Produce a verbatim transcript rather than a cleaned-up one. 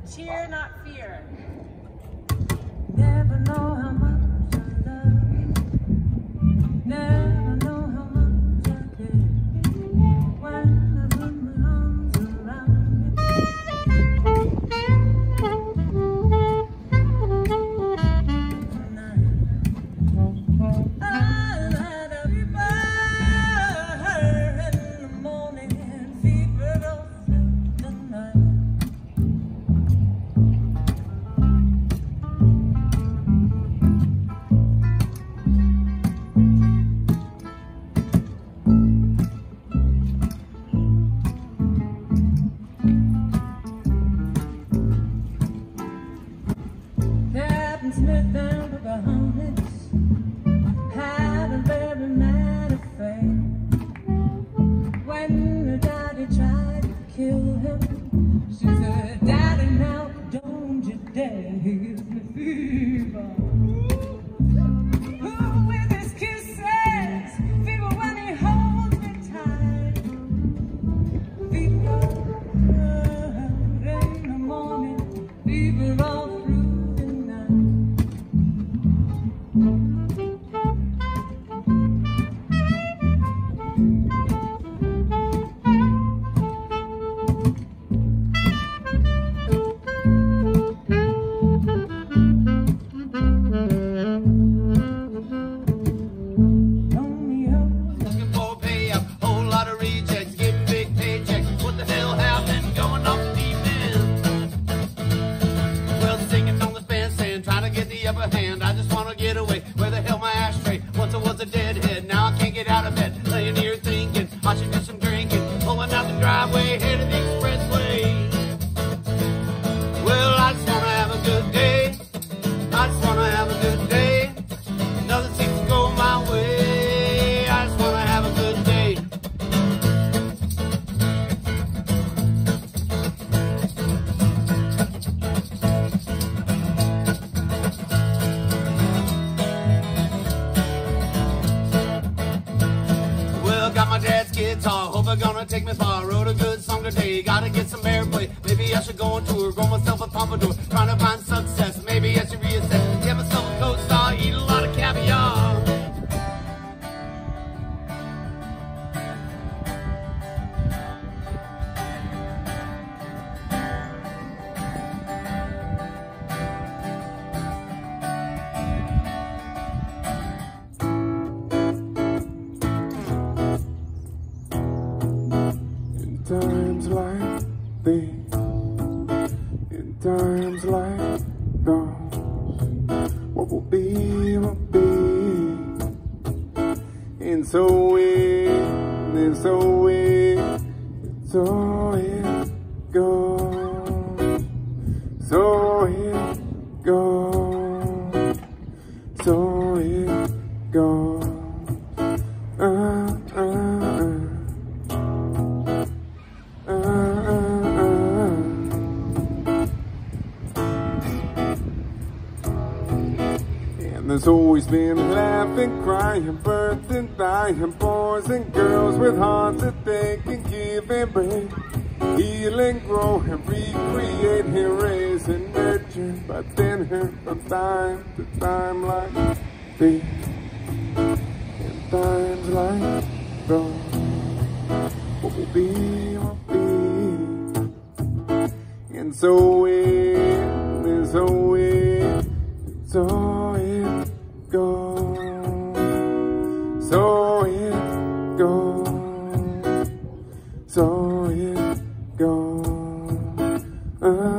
Cheer, not fear. Never know how much I love you. Never know how much I care. When I put my arms around you. Tonight, I'll have a fever in the morning and fever all through the night. Smith and Pocahontas had a very mad affair. When her daddy tried to kill him, she said, "Daddy, now don't you dare, he gives me fever." Ooh, with his kisses, fever when he holds me tight. Fever in the morning, fever all through. Hand. I just wanna get away. Where the hell my ashtray? Once I was a deadhead, now I can't get out of bed. Laying here thinking I should do some drinking. Pulling out the driveway, headed the expressway. Well, I just wanna have a good day. I just wanna have a good day. Nothing seems to go my way. I just wanna have a good day. Got my dad's guitar, hope I'm gonna take me far. Wrote a good song today, gotta get some airplay. Maybe I should go on tour, grow myself a pompadour. Trying to find success, maybe I should reassess. Get myself a co-star, eat a lot of caviar. Times like these, in times like those, what will be, will be. And so it, and so it, so it goes, so it goes, so it goes. Uh, uh, There's always been laughing, crying, birth and dying, boys and girls with hearts that they can give and break. Heal and grow and recreate and raise and nurture. But then from time to time like these, in times like those, what will be, will be. And so it, and so it, so it goes, so it goes, so it goes. Uh.